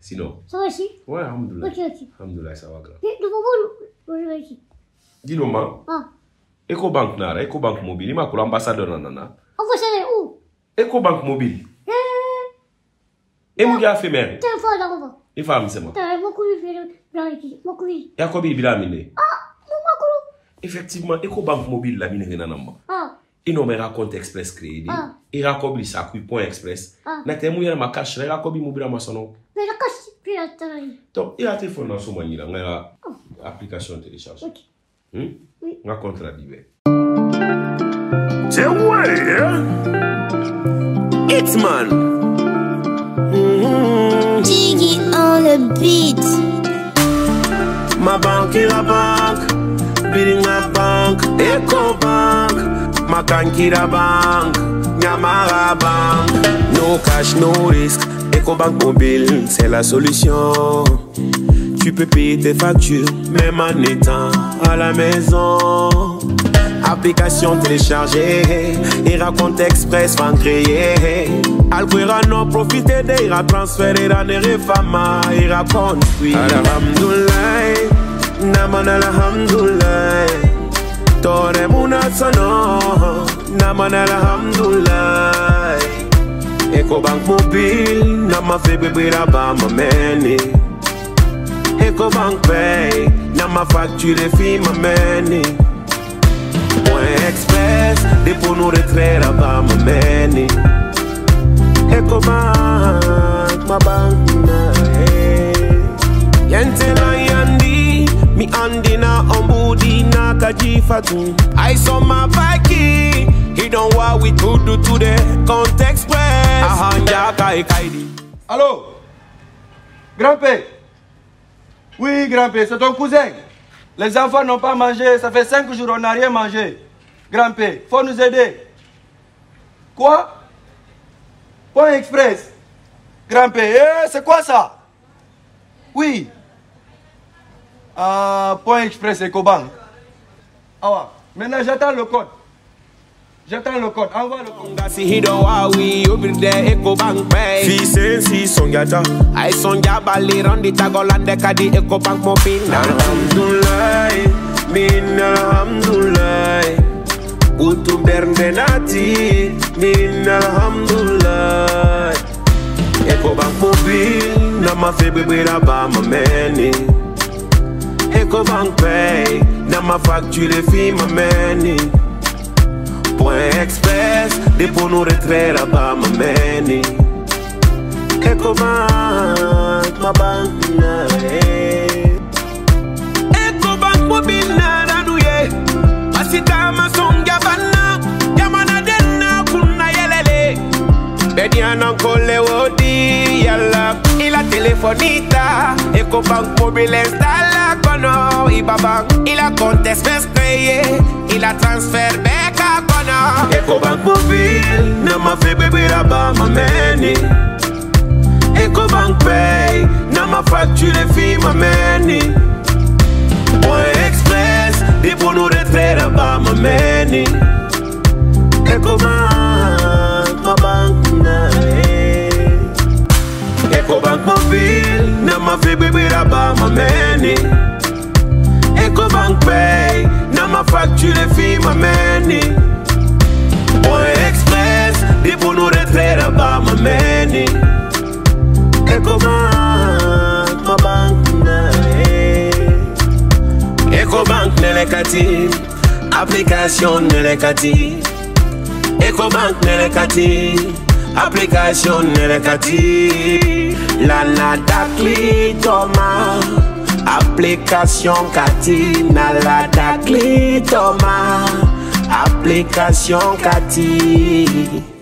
Sinon. Ça va ici? Ouais, alhamdoulilah. Ok, ok. Alhamdoulilah, ça va grave. Je vais ici. Dis-nous, ma. Ah. Ecobank nara, Ecobank mobile. Il m'a coulé ambassadeur nanana. Ambassadeur où? Ecobank mobile. Et mon gars fait mère. Téléphone là-bas. Il faut me dire. T'as beaucoup de filles. Beaucoup de. Yakobi Bilamine. Ah, mon Effectivement, Ecobank mobile la mine renanamba. Ah. Il nomme raconte express crédit. Il raconte ça coup point express. N'était mouillé ma cache, il raconte mobile à ma sono. Mais la cache puis la taille. Donc, il a téléphone dans son manière, il a application télécharge. Ok. Oui. Raconte la Bible. C'est ouais, It's man. Jiggy on the beat. Ma banque est la banque, bidding la banque, Ecobank. Ma banque est la banque, Nyamara banque. No cash, no risque, Ecobank mobile, c'est la solution. Tu peux payer tes factures, même en étant à la maison. Application téléchargée, il raconte express fan créé. Alquera non profiter de, il a transféré dans les fama, il raconte oui. Alhamdulillah, naman alhamdulillah. Tore munasano, naman alhamdulillah. Ecobank mobile, nama fait bébé là-bas, ma meni. Ecobank pay, nama facture fi ma meni. Point express, dépôt nous retrait là-bas, ma meni. Ecobank, ma banque na Yente la yandi, mi andina ombudi na kajifatu. I saw my bike, he don't what we could do today. Compte express, ahanja kai kaidi. Allô? Grand-père? Oui, grand-père, c'est ton cousin. Les enfants n'ont pas mangé, ça fait 5 jours, on n'a rien mangé. Grand-père, faut nous aider. Quoi? Point express. Grand-père, c'est quoi ça? Oui. Point express Ecobank. Ah ouais. Maintenant j'attends le code. J'attends le code. Envoie le code. Si he don't worry, over there Ecobank pay. Fils si son gata. I son gabali rondi tagolande kadi Ecobank mobile. Alhamdulillah, min alhamdulillah. Kutu berndenati, min alhamdulillah. Ecobank mobile, nama fait bébé là-bas ma meni. Ecobank pay, nama facture fi ma meni. Point express, dépôt nous retrait là-bas ma meni. Ecobank, ma banque na Ecobank mobile na ranouye. Masita masonga bana, yamana denna kuna yelele. Bediana kole wodi yalla. Il a téléphonita, Ecobank mobile installe kono. Ibabank, il a compte espèce créé. Il a transfert beka kono. Ecobank mobile, nama fait bébé là-bas ma meni. Ecobank pay, nama facture fi ma meni. Point express, dépôt nous retrait là-bas ma meni. Ecobank, ma banque na Ecobank mobile, nama fait bébé là-bas ma meni. Ecobank pay, nama facture fi ma meni. Point express, dépôt nous retrait là-bas ma meni. Ecobank, ma banque na Ecobank nelekati, application nelekati. Ecobank nelekati, application nelekati. La dakli toma, application kati. La dakli toma, application kati.